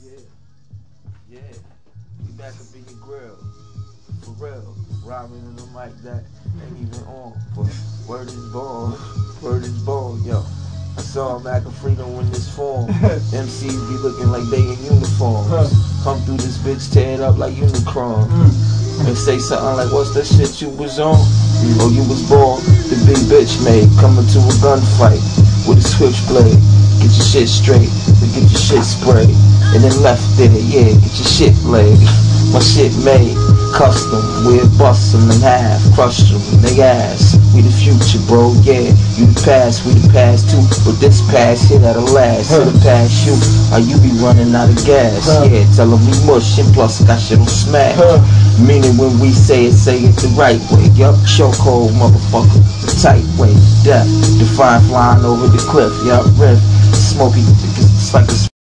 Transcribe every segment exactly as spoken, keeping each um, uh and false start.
Yeah, yeah, we back up in your grill, for real, rhyming in the mic that ain't even on, but word is born, word is born, yo. I saw Mac of Freedom in this form. M Cs be looking like they in uniforms. Come through this bitch, tear it up like Unicron. And say something like, what's that shit you was on? Oh, you was born, the big bitch made. Coming to a gunfight with a switchblade. Get your shit straight, then get your shit sprayed. And then left there, yeah, get your shit laid. My shit made, custom, we'll bust them in half, crush them in they ass. We the future, bro, yeah, you the past, we the past too. But this past here that'll last, to the past you, how you be running out of gas. Yeah, tell them we mush and plus got shit on smash. Meaning when we say it, say it the right way. Yup, chokehold, motherfucker, the tight way. Death, define flying over the cliff. Yup, riff, smoky, it's like a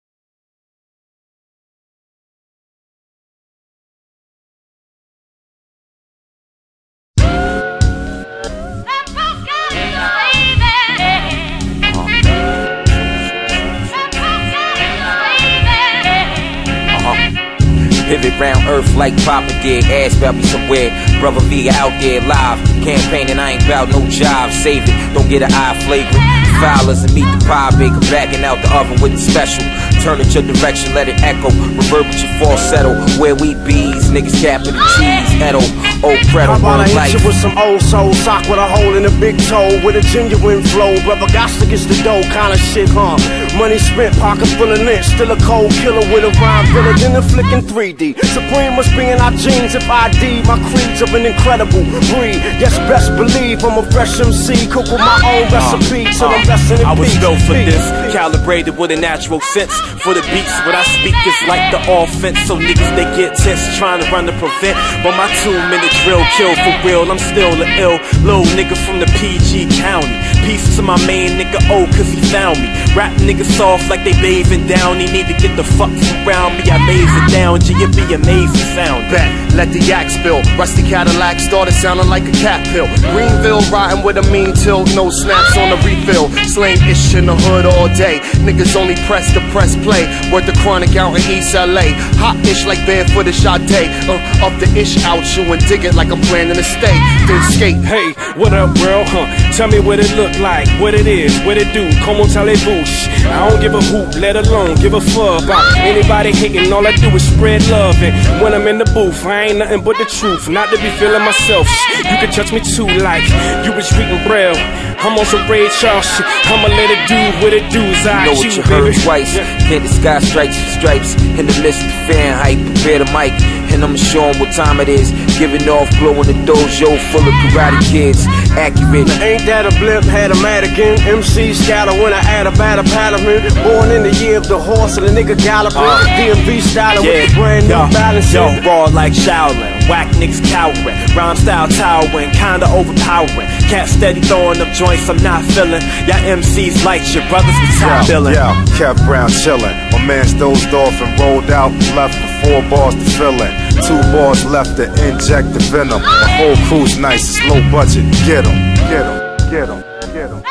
pivot round earth like Papa did. Ass about me somewhere. Brother V out there live. Campaigning, I ain't bout no job. Save it, don't get an eye flagrant. Filers and meet the pie baker. Backing out the oven with the special. Turn it your direction, let it echo. Reverb with your falsetto. Where we bees, niggas capital G's. Edo, old Predator, I life. hit you with some old soul. Sock with a hole in a big toe. With a genuine flow. Brother got to get the dough. Kinda shit, huh? Money spent, pocket full of lint. Still a cold killer with a rhyme village in a flicking three D. Supreme must be in our genes if I D. My creeds of an incredible breed. Yes, best believe I'm a fresh M C. Cook with my own recipe till I'm resting in I was peace. built for Peace. this, calibrated with a natural sense. For the beats, what I speak is like the offense. So niggas, they get tense, trying to run to prevent. But my two minute drill kill for real. I'm still the ill little nigga from the P G County. Peace to my main nigga O, cause he found me. Rap niggas soft like they bathing down. He need to get the fuck around me. I lays it down, G, it be amazing sound. Back, let the yak spill. Rusty Cadillac started sounding like a cat pill. Greenville riding with a mean till, no snaps on the refill. Slang ish in the hood all day. Niggas only press to press play. Worth the chronic out in East L A. Hot ish like barefoot is Sade. Uh, up the ish out you and dig it like I'm planning to stay. Then skate. Hey, what up, world? Huh? Tell me what it look like, what it is, what it do. Como talibouche. I don't give a hoot, let alone give a fuck about anybody hating. All I do is spread love. And when I'm in the booth, I ain't nothing but the truth. Not to be feeling myself. You can touch me too, like you was reading braille. I'm on some Ray Charles shit. I'ma let it do what it do. Is I know what you heard twice. Can't disguise stripes and stripes. In the midst of fan hype, prepare the mic. And I'ma show 'em what time it is. Giving off glow in the dojo full of karate kids. Accurate. Now ain't that a blimp, had a mannequin. M C scatter when I add a batter pattern. Born in the year of the horse and the nigga galloping. Uh, D M V styling yeah, with the brand new balance. Yo, raw like Shaolin. Whack niggas cowering. Rhyme style towering. Kinda overpowering. Cat steady throwing up joints I'm not feeling. Y'all M Cs like your brothers with top billing. Yo, K E V Brown chillin'. My man's dozed off and rolled out. Left for four bars to fill in. Two bars left to inject the venom. The whole crew's nice, it's low budget. Get 'em, get 'em, get 'em, get 'em.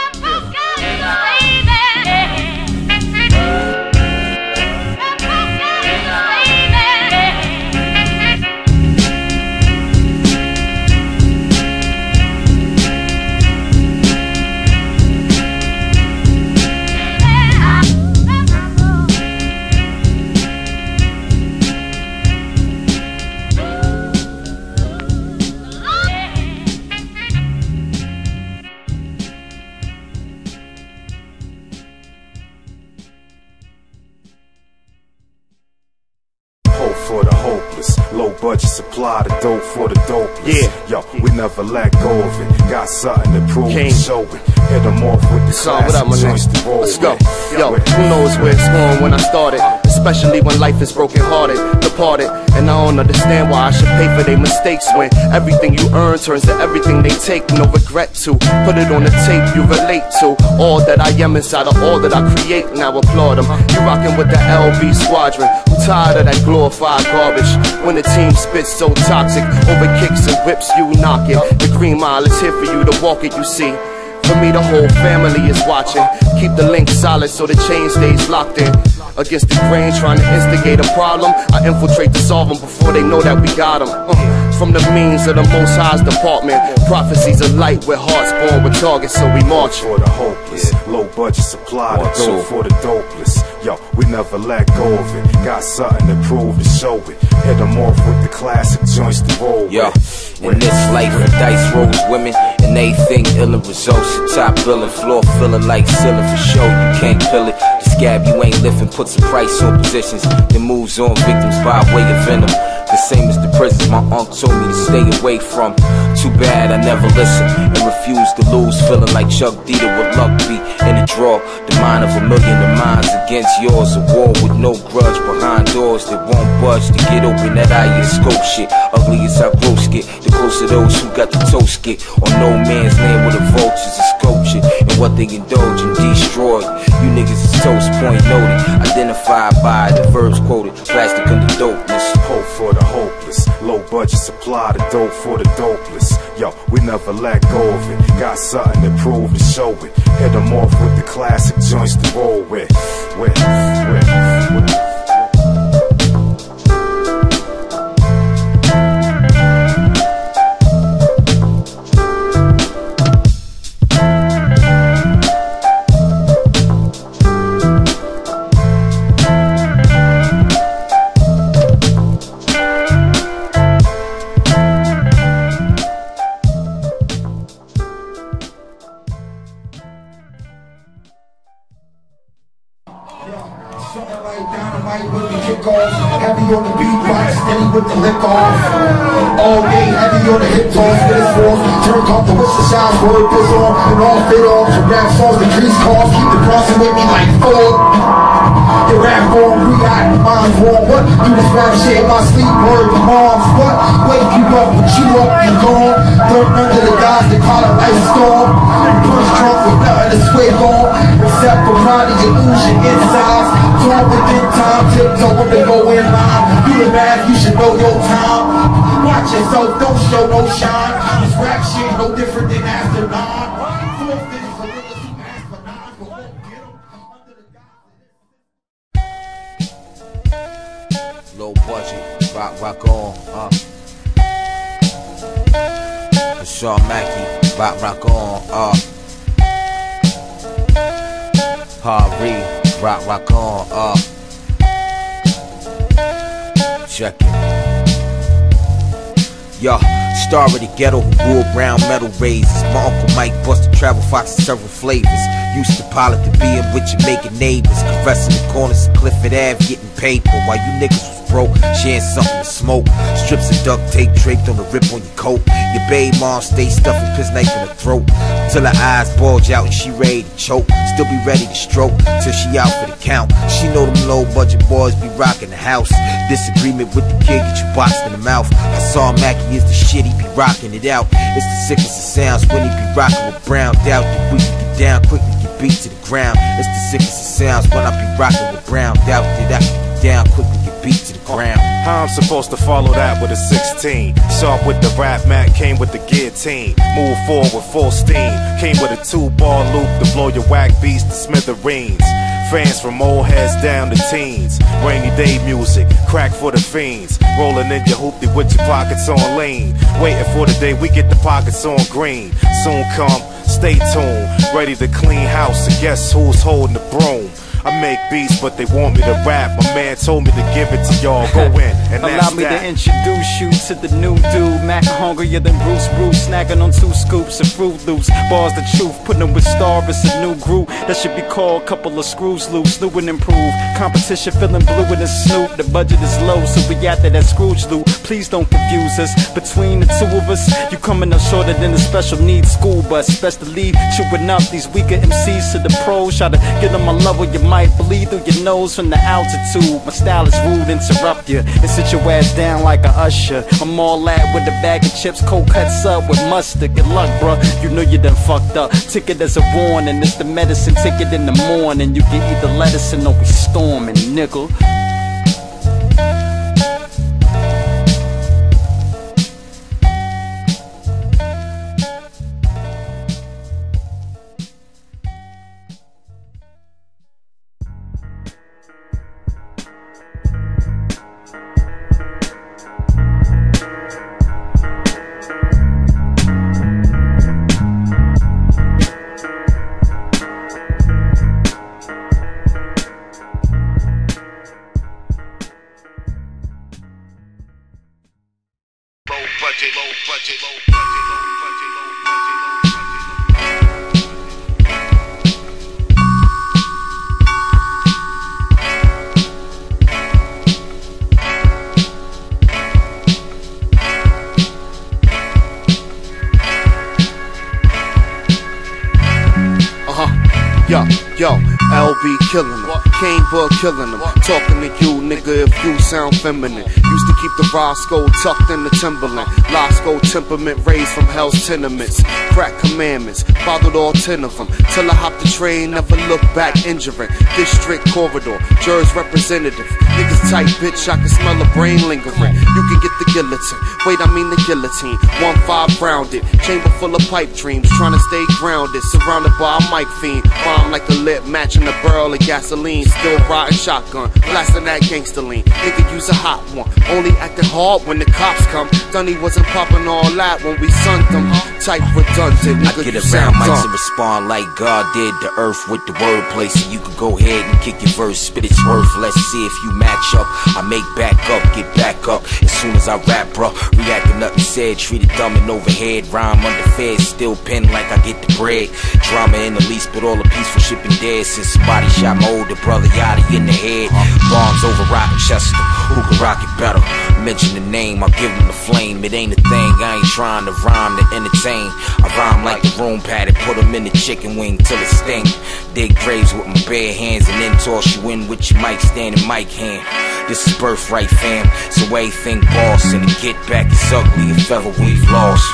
For the hopeless, low budget supply the dope for the dopeless. Yeah, yo, we never let go of it. Got something to prove King. and show it. Hit them off with the Son, what up, my joints to roll. Let's go. With. Yo, who knows where it's going when I started? Especially when life is broken hearted, departed. And I don't understand why I should pay for their mistakes when everything you earn turns to everything they take. No regret to put it on the tape you relate to. All that I am inside of all that I create. Now applaud them. You rockin' with the L B squadron. Who tired of that glorified garbage? When the team spits so toxic, over kicks and whips you knock it. The green mile is here for you to walk it, you see. For me, the whole family is watching. Keep the link solid so the chain stays locked in. Against the grain, trying to instigate a problem, I infiltrate to solve them before they know that we got them. Uh. From the means of the Most High's department, prophecies of light with hearts born with targets, so we march for the hopeless. Low budget supply, the dope for the dopeless. Yo, we never let go of it. Got something to prove and show it. Hit them off with the classic joints to roll Yo, with. in this life of dice rolls women and they think ill results. Top billing, floor filling like ceiling for show. You can't pill it. The scab you ain't lifting puts a price on positions. Then moves on victims by way of venom. The same as the prisons my uncle told me to stay away from. Too bad I never listened and refused to lose. Feeling like Chuck Dieter with luck be in the draw. The mind of a million of minds against yours. A war with no grudge behind doors that won't budge. To get open that eye and scope shit. Ugly as I gross get. The closer those who got the toast get. On no man's land with the vultures and sculpture. And what they indulge and destroy. You niggas is toast point noted. Identified by the verbs quoted. Plastic under dopeness. Hope for the hopeless. Low budget supply, the dope for the dopeless. Yo, we never let go of it. Got something to prove and show it. Hit them off with the classic joints to roll with. With, with, with. Heavy on the beatbox, steady with the lick off. All day, heavy on the hip toss, with his force. Turn off the whistle sounds, word this on, and all fit off. So rap songs, decrease cost, keep the crossing with me like Ford. The rap form, re-act, mind form. What? Do this rap shit in my sleep, word to moms. What? Wake you up, put you up, you gone. Third under the guys that call it ice storm. Push trunk with nothing to swig on. Except for riding your illusion insides. Torn within time, tiptoe when they go in line. You the man, you should know your time. Watch yourself, don't show no shine. This rap shit no different than after nine. Four things for niggas who ask for nine, but won't get them under the guise. Low budget, rock, rock on, uh. Hassaan Mackey, rock, rock on, uh. Harry, rock, rock on, uh. Check it. Yo, star of the ghetto who wore brown metal razors. My Uncle Mike busted travel fox in several flavors. Used to pilot the being with Jamaican neighbors. Caressing the corners of Clifford Ave, getting paper. While you niggas was broke, sharing something to smoke. Strips of duct tape draped on the rip on your coat. Your baby mom stay stuffing piss knife in her throat. Till her eyes bulge out and she ready to choke. Still be ready to stroke till she out for the count. She know them low budget boys be rocking the house. Disagreement with the kid get you boxed in the mouth. Hassaan Mackey is the shit, he be rocking it out. It's the sickest of sounds when he be rocking with brown doubt. That we can get down quickly, get beat to the ground. It's the sickest of sounds when I be rocking with brown doubt. That I can get down quickly, get beat to the ground. How I'm supposed to follow that with a sixteen? Sharp with the rap, Mac came with the guillotine. Move forward with full steam. Came with a two-bar loop to blow your whack beats to smithereens. Fans from old heads down to teens. Rainy day music, crack for the fiends. Rolling in your hoopty with your pockets on lean. Waiting for the day we get the pockets on green. Soon come, stay tuned. Ready to clean house and guess who's holding the broom. I make beats, but they want me to rap. My man told me to give it to y'all. Go in, and that's Allow me that. to introduce you to the new dude. Mac hungrier than Bruce Bruce, snacking on two scoops of Fruit Loops. Bars the truth, putting them with Star. It's a new group that should be called Couple of Screws Loose. New and improved. Competition feeling bluer than Snoop. The budget is low, so we after that Scrooge loot. Please don't confuse us. Between the two of us, you coming up shorter than a special needs school bus. Best to leave chewing up these weaker M Cs to the pros. Try to get them a level you might bleed through your nose from the altitude. My style is rude, interrupt you and sit your ass down like a usher. I'm all that with a bag of chips, cold cuts up with mustard. Good luck, bruh, you know you done fucked up. Ticket as a warning, it's the medicine ticket in the morning. You can either let us in or we storming, nigga. Yo, yo, L B killing them, Kaimbr killing them. Talking to you, nigga, if you sound feminine. Used to keep the Roscoe tucked in the Timberland. Lasco temperament raised from hell's tenements. Crack commandments, followed all ten of them. Till I hopped the train, never looked back injuring. District corridor, jurors representative. Niggas tight, bitch, I can smell a brain lingering. You can get the guillotine, wait, I mean the guillotine. One five rounded, chamber full of pipe dreams. Trying to stay grounded, surrounded by a mic fiend. Bomb like the lip, matching the barrel of gasoline. Still riding shotgun, blasting that gangster lean. Nigga use a hot one, only acting hard when the cops come. Dunny wasn't popping all that when we sunned them. Type redundant, nigga, I get you around sound mics dumb. and respond like God did the earth with the wordplay. So you could go ahead and kick your verse, spit its worth. Let's see if you match up. I make back up, get back up as soon as I rap, bruh. Reacting nothing said, treated dumb and overhead. Rhyme under fed, still pen like I get the bread. Drama in the least, but all the peaceful shipping dead. Since somebody shot my older brother Yachty in the head. Bombs over Rochester, who can rock it better? Mention the name, I'll give them the flame. It ain't a thing, I ain't trying to rhyme to entertain. I rhyme like the room padded, put them in the chicken wing till it sting. Dig graves with my bare hands and then toss you in with your mic stand and mic hand. This is birthright, fam, so everything boss. And to get back is ugly if ever we've lost.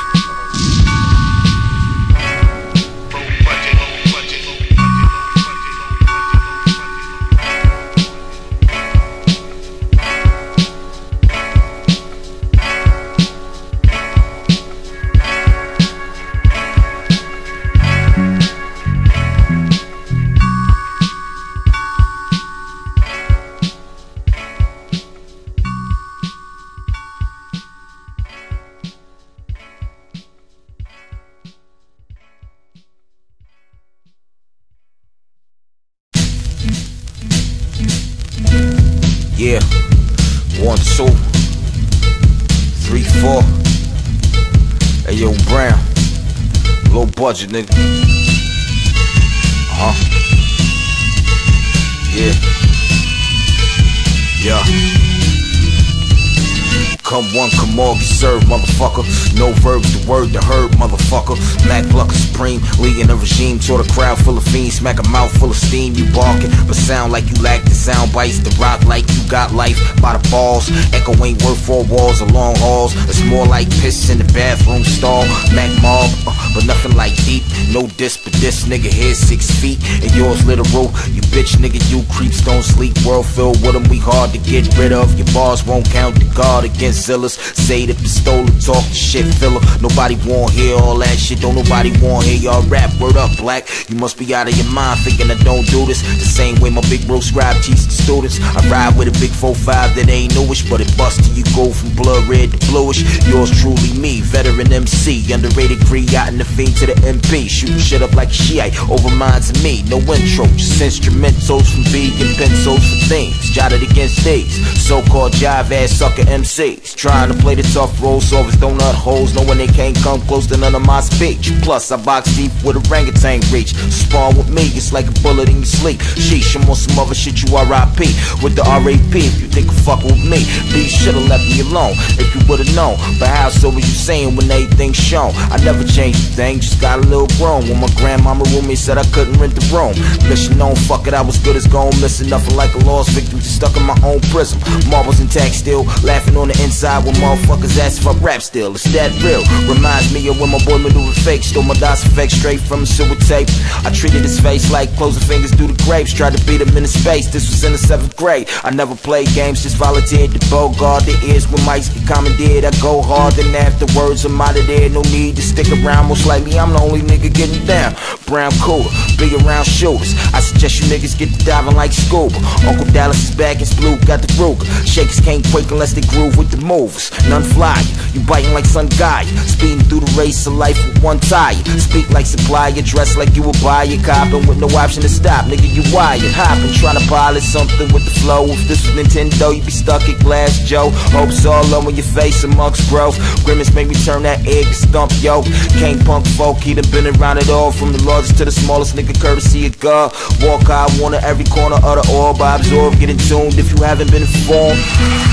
Yeah, one, two, three, four. Hey yo, Brown, low budget, nigga. Uh huh. Yeah. Yeah. Come one, come all, get served, motherfucker. No verbs, the word, the herb, motherfucker. Black Plucker Supreme, leading the regime. Toward a crowd full of fiends, smack a mouth full of steam. You barking, but sound like you lack the sound bites. The rock like you got life by the balls. Echo ain't worth four walls or long halls. It's more like piss in the bathroom stall. Mac mob, uh, but nothing like deep. No diss, but this nigga here six feet. And yours literal, you bitch nigga, you creeps don't sleep. World filled with them, we hard to get rid of. Your bars won't count the guard against zillas. Say the pistol, talk the shit filler. Nobody want hear all that shit. Don't nobody want hear y'all rap. Word up, black. You must be out of your mind thinking I don't do this the same way my big bro scribe teach the students. I ride with a big four five that ain't newish, but it busts till you go from blood red to bluish. Yours truly me, veteran M C, underrated griot in the fiend to the M P. Shooting shit up like a Shiite over minds of me. No intro, just instrumentals from B and pencils for themes jotted against these so-called jive ass sucker M Cs. Trying to play the tough role, solve his donut holes, knowing they can't come close to none of my speech. Plus, I box deep with orangutan reach. Spawn with me, it's like a bullet in your sleep. Sheesh, I'm on some other shit, you R I P with the R A P. If you think you fuck with me, B should've left me alone if you would've known. But how so was you saying when everything's shown? I never changed a thing, just got a little grown. When my grandmama roommate said I couldn't rent the room. Mission known, fuck it, I was good as gone. Missing nothing like a lost victim, just stuck in my own prism. Marbles intact still, laughing on the inside when motherfuckers ask if I rap still. It's that real. Reminds me of when my boy maneuvered fake, stole my DOS effect straight from a silver tape. I treated his face like closing fingers through the grapes. Tried to beat him in the space, this was in the seventh grade. I never played games, just volunteered to bogard the ears when mics get commandeered. I go hard, then afterwards I'm out of there. No need to stick around, most likely I'm the only nigga getting down. Brown cooler, big around shoulders. I suggest you niggas get to diving like scuba. Uncle Dallas is back and Blue got the Ruger. Shakers can't quake unless they groove with the moves. None fly, you biting like Sun Guy. Speeding through the race of life with one tire. Speak like supplier, dress like you a buyer. Copping with no option to stop, nigga, you wired. Hopping, trying to pilot something with the flow. If this was Nintendo, you be stuck at Glass Joe. Hopes all over your face amongst growth. Grimace make me turn that egg to stump, yo. Can't punk folk, he done been around it all. From the largest to the smallest, nigga, courtesy of God. Walk high, wanna every corner of the orb. I absorb, get in tuned if you haven't been informed.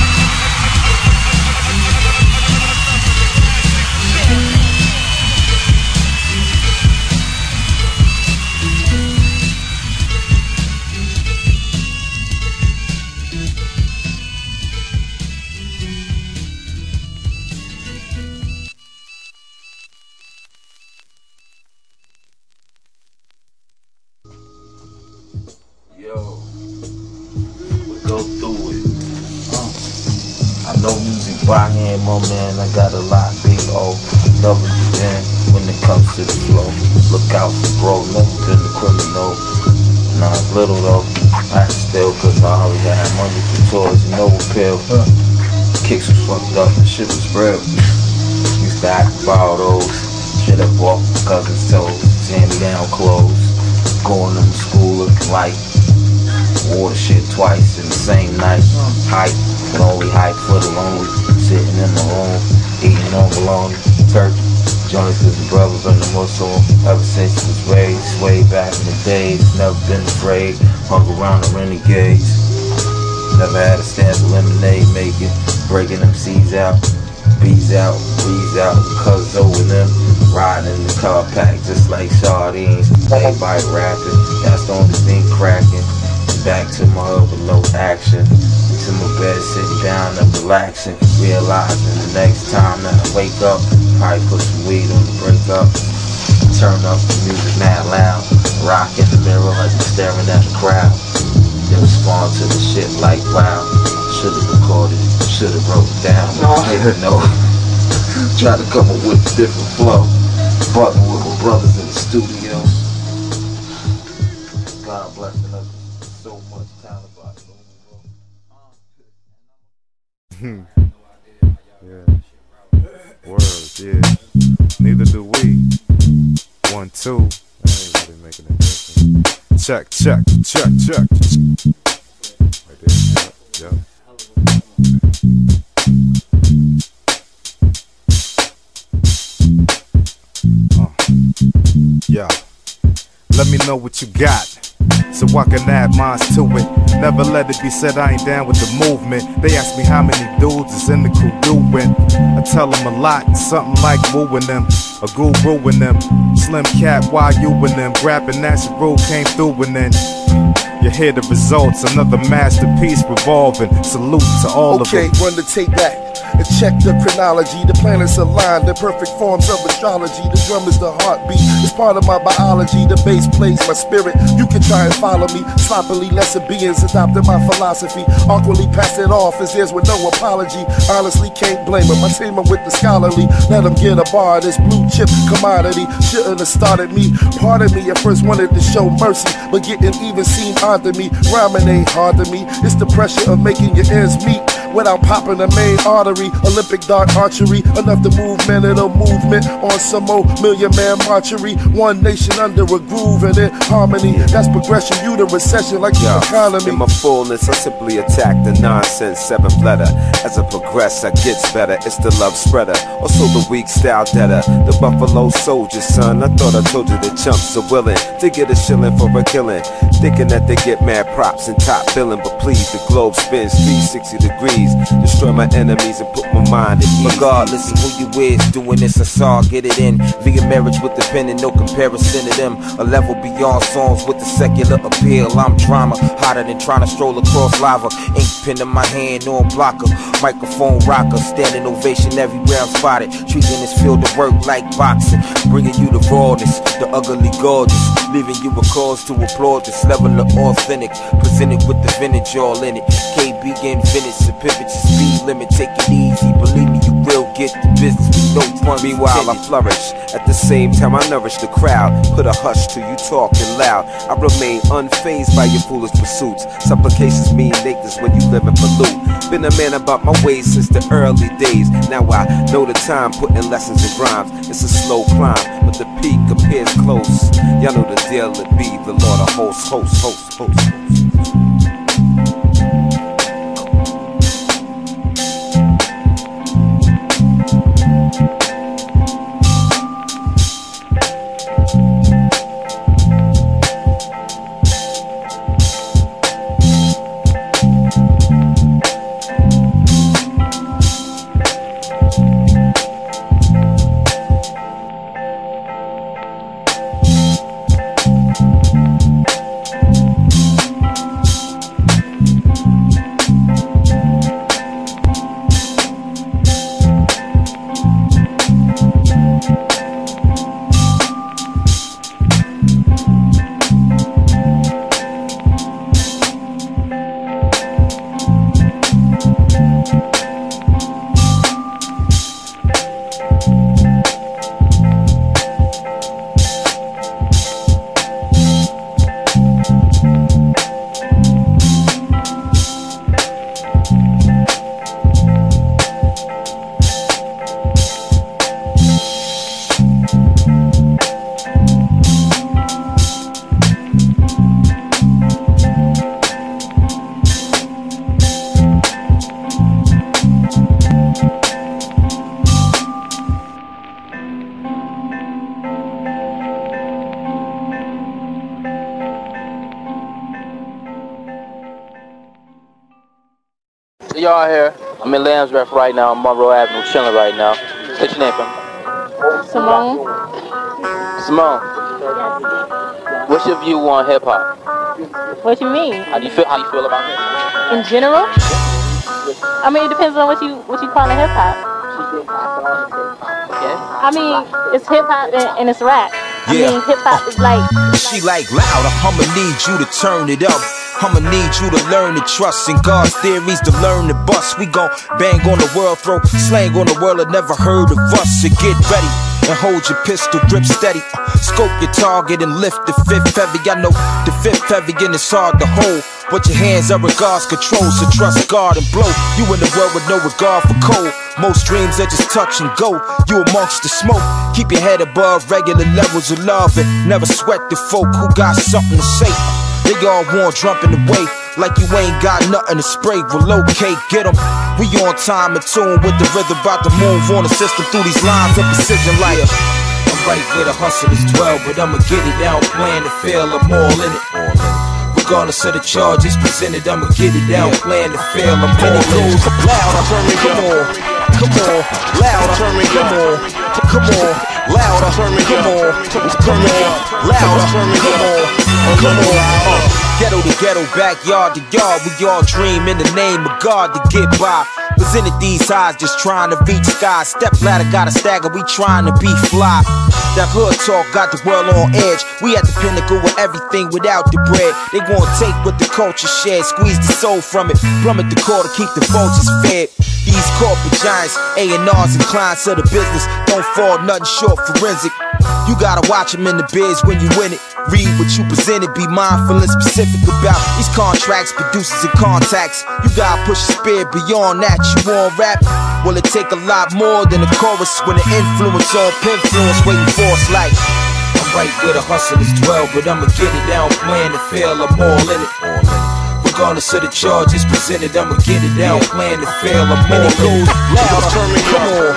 Yo, we go through it. Uh, I know music by hand, my man. I got a lot, big O. Love it, man. When it comes to the flow, look out for bro. Never been a criminal. Nah, it's little though. I still, cause I already had money for toys and no appeal. Kicks was fucked up, the shit was real. Used to act about those. Shit I bought my cousin's toes. Hand-me-down clothes. Going to school looking like wore the shit twice in the same night. Hype, but only hype for the lonely. Sitting in the room, eating on bologna, turkey. Johnny cause the brother been the muscle ever since he was raised. Way back in the days, never been afraid. Hung around the renegades. Never had a stand for lemonade making. Breaking them C's out, B's out, B's out. Cuz over them. Riding in the car pack just like sardines. Everybody rapping, that's the only thing cracking. Back to my hood with no action. To my bed sitting down and relaxing. Realizing the next time that I wake up, probably put some weed on the break up. Turn up the music mad loud. Rock in the mirror like I'm staring at the crowd. Then respond to the shit like wow. Should've recorded, should've wrote it down. I didn't know. Try to come up with a different flow. Fucking with my brothers in the studio. God blessing us with so much talent about it. Hmm. Yeah. Word, yeah. Neither do we. One, two. I ain't really making a difference. Check, check, check, check. Right there. Yep. Yep. Yeah, let me know what you got, so I can add mines to it. Never let it be said I ain't down with the movement. They ask me how many dudes is in the crew doing. I tell them a lot, something like wooing them, a guruing them. Slim Cat, why you and them? Grabbing natural came through and then you hear the results, another masterpiece revolving. Salute to all okay, of them. run the tape back and check the chronology. The planets align, the perfect forms of astrology. The drum is the heartbeat, it's part of my biology. The bass plays my spirit, you can try and follow me. Sloppily, lesser beings adopted my philosophy. Awkwardly pass it off as theirs with no apology. Honestly, can't blame them, I team them with the scholarly. Let them get a bar of this blue chip commodity. Shouldn't have started me, pardon me. At first wanted to show mercy, but getting even seemed odd to me. Rhyming ain't hard to me, it's the pressure of making your ends meet without popping the main artery. Olympic dart archery, enough to move men in a movement on some old million man marchery. One nation under a groove and in harmony. That's progression, you the recession like the economy. In my fullness, I simply attack the nonsense seventh letter. As I progress, I gets better. It's the love spreader, also the weak style debtor. The Buffalo Soldier, son. I thought I told you the chumps are willing to get a shilling for a killing, thinking that they get mad props and top billing. But please, the globe spins three sixty degrees. Destroy my enemies and put my mind at ease. Regardless of who you is, doing this I saw, get it in. Via marriage with the pen and no comparison to them. A level beyond songs with the secular appeal. I'm drama, hotter than trying to stroll across lava. Ink pen in my hand, on blocker. Microphone rocker, standing ovation everywhere I'm spotted. Treating this field of work like boxing. Bringing you the rawness, the ugly gorgeous. Leaving you a cause to applaud this level of authentic. Presented with the vintage all in it. K B getting finished, so pivot your speed limit. Take it easy, believe me, you real get the business with no pun. Meanwhile, I flourish. At the same time, I nourish the crowd. Put a hush to you talking loud. I remain unfazed by your foolish pursuits. Supplications mean niggas when you living for loot. Been a man about my ways since the early days. Now I know the time, putting lessons in rhymes. It's a slow climb, but the peak appears close. Y'all know the deal, it be the Lord of hosts, host, host, host, host. Y'all here. I'm in Lambsbreath right now. I'm on Monroe Avenue, chilling right now. What's your name, fam? Simone. Simone. What's your view on hip hop? What you mean? How do you feel? How do you feel about hip hop? In general? I mean, it depends on what you what you call a hip hop. Okay. I mean, it's hip hop and, and it's rap. I Yeah. mean, hip hop is like. She like louder, I'ma need you to turn it up. I'ma need you to learn to trust in God's theories to learn to bust. We gon' bang on the world, throw slang on the world that never heard of us. So get ready and hold your pistol grip steady. Uh, scope your target and lift the fifth heavy. I know the fifth heavy and it's hard to hold, but your hands are regards control. So trust God and blow. You in the world with no regard for cold. Most dreams are just touch and go. You amongst the smoke. Keep your head above regular levels of love and never sweat the folk who got something to say. They all want jumping away like you ain't got nothing to spray. Relocate, get them. We on time and tune with the rhythm, about to move on the system through these lines of precision like I'm right where the hustle is twelve, but I'ma get it out, plan to fail, I'm all in it. Regardless of the charges presented, I'ma get it out, plan to fail, I'm all in it. Louder, come on, come on, louder, come on, come on, louder, come on, come on, louder, come on, come on. Ghetto to ghetto, backyard to yard, we all dream in the name of God to get by. Presented these highs, just trying to reach sky. Step ladder got a stagger, we trying to be fly. That hood talk got the world on edge. We at the pinnacle with everything without the bread. They gon' take what the culture shared, squeeze the soul from it, plummet the core to keep the vultures fed. These corporate giants, A and R's and clients of the business, don't fall nothing short forensic. You gotta watch them in the biz when you win it. Read what you presented, be mindful and specific about these contracts, producers and contacts. You gotta push the spirit beyond that. You want rap? Well, it take a lot more than a chorus when the influence on pinfluence waiting for us like I'm right where the hustle is twelve, but I'ma get it down, plan to fail, I'm all in it. Regardless of the charges presented, I'ma get it down, plan to fail, I'm all in it. Louder, come on, come on,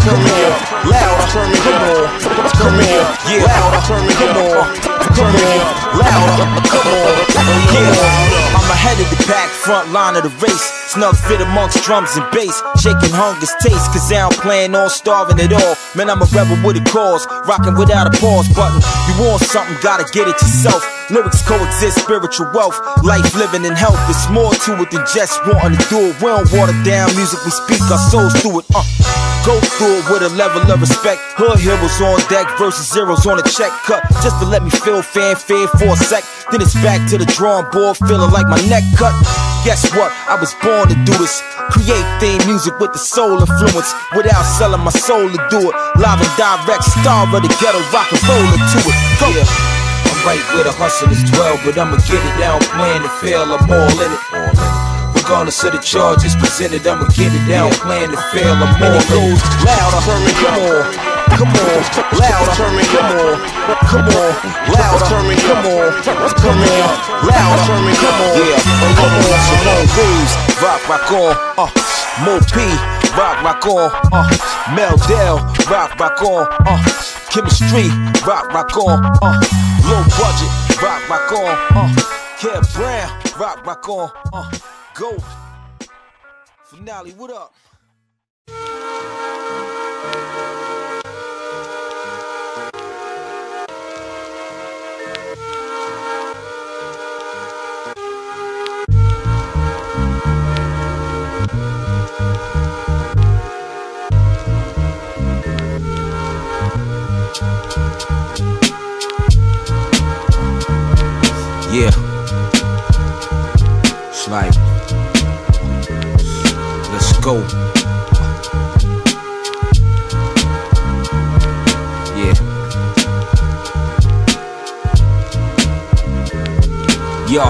louder, come on, come on, yeah, louder, come on, come on, louder, come on, yeah. I'm ahead of the pack, front line of the race. Snug fit amongst drums and bass, shaking hunger's taste, cause I don't plan on starving at all. Man, I'm a rebel with a cause, rocking without a pause button. You want something, gotta get it yourself. Lyrics coexist, spiritual wealth, life, living, and health. It's more to it than just wanting to do it. We don't water down music, we speak our souls through it. Uh, go through it with a level of respect. Hood heroes on deck versus zeros on a check cut, just to let me feel fanfare for a sec. Then it's back to the drawing board, feeling like my neck cut. guess what? I was born to do this. Create theme music with the soul influence, without selling my soul to do it. Live and direct, star of the ghetto, rock and roll into it. Go. Yeah. I'm right where the hustlers dwell, but I'ma get it down, plan to fail, I'm all in it. Regardless of the charges presented, I'ma get it down, plan to fail, I'm all in it. Goes louder, come on, come on, louder, come on, come on, louder, come on, come on, louder, come on, yeah, come on, Simone Reeves, rock, rock on, uh, Mo P, rock, rock on, uh, Mel Dell, rock, rock on, uh, Chemistry, rock, rock on, uh, low budget, rock, rock on, uh, K E V Brown, rock, rock on, uh, go. Finale, what up? Yeah, it's like, let's go. Yeah. Yo,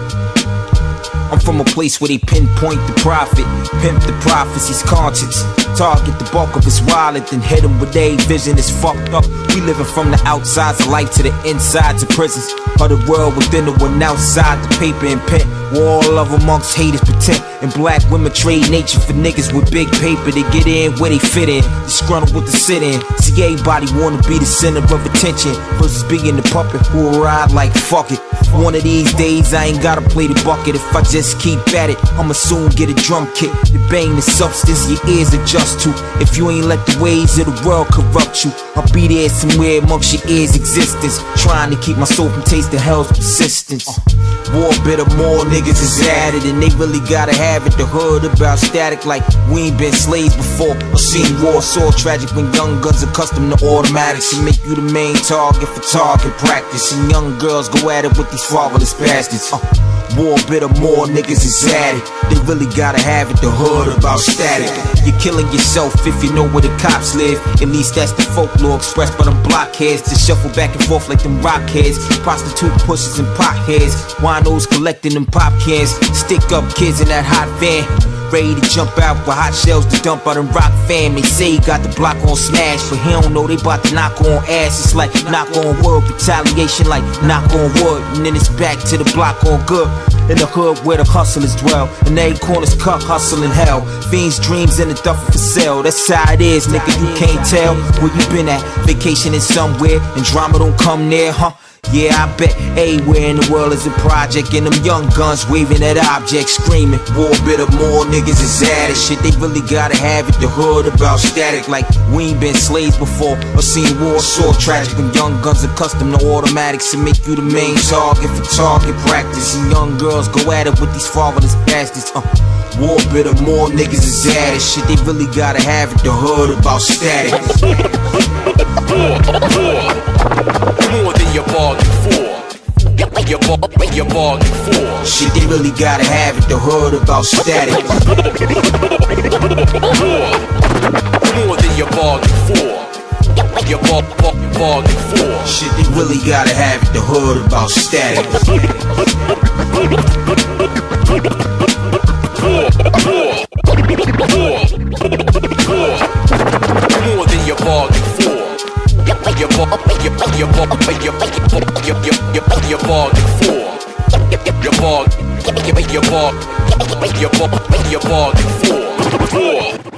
I'm from a place where they pinpoint the profit, pimp the prophecy's conscience, target the bulk of his wallet, then hit him with a vision is fucked up. We living from the outsides of life to the insides of prisons, of the world within the one outside the paper and pen. War love amongst haters pretend, and black women trade nature for niggas with big paper to get in where they fit in, disgruntled with the sit in. See, everybody wanna be the center of attention versus being the puppet who will ride like fuck it. One of these days I ain't gotta play the bucket. If I just keep at it, I'ma soon get a drum kick to bang the substance your ears adjust to. If you ain't let the ways of the world corrupt you, I'll be there somewhere amongst your ears' existence, trying to keep my soul from tasting hell's persistence. uh, War bitter, more niggas is at it, and they really gotta have it. The hood about static like we ain't been slaves before or seen war so tragic when young guns accustomed to automatics and make you the main target for target practice, and young girls go at it with these fatherless bastards. uh, War bitter, more niggas is at it. They really gotta have it, the hood about static. You're killing yourself if you know where the cops live. At least that's the folklore expressed by them blockheads to shuffle back and forth like them rockheads. Prostitute pushers and potheads, winos collecting them pop cans. Stick up kids in that hot van, ready to jump out with hot shells to dump out and rock fam. They say he got the block on smash, but he don't know they bout to knock on ass. It's like knock on wood, retaliation like knock on wood, and then it's back to the block on good. In the hood where the hustlers dwell, and every corner's cut, hustling hell. Fiends dreams in the duffel for sale. That's how it is, nigga, you can't tell where you been at. Vacationing somewhere, and drama don't come near, huh? Yeah, I bet everywhere in the world is a project, and them young guns waving at objects, screaming. War bitter, more niggas is at it. Shit, they really gotta have it. The hood about static, like we ain't been slaves before or seen war so tragic. When young guns accustomed to automatics and make you the main target for target practice, and young girls go at it with these fatherless bastards. Uh, war bitter, more niggas is at it. Shit, they really gotta have it. The hood about static. More than you bargained for. You bar you bargained for. Shit, they really gotta have it. The hood about static. More than you bargained for. You bar bar bargained for. Shit, they really gotta have it. The hood about static. More than you bargained for. You bar you you bar you you you you you bargained for. You bar you you bar you bar you bargained for.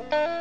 Bye.